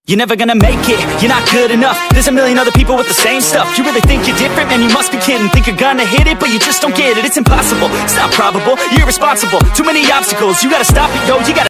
You're never gonna make it, you're not good enough. There's a million other people with the same stuff. You really think you're different? Man, you must be kidding. Think you're gonna hit it, but you just don't get it. It's impossible, it's not probable, you're irresponsible. Too many obstacles, you gotta stop it, yo, you gotta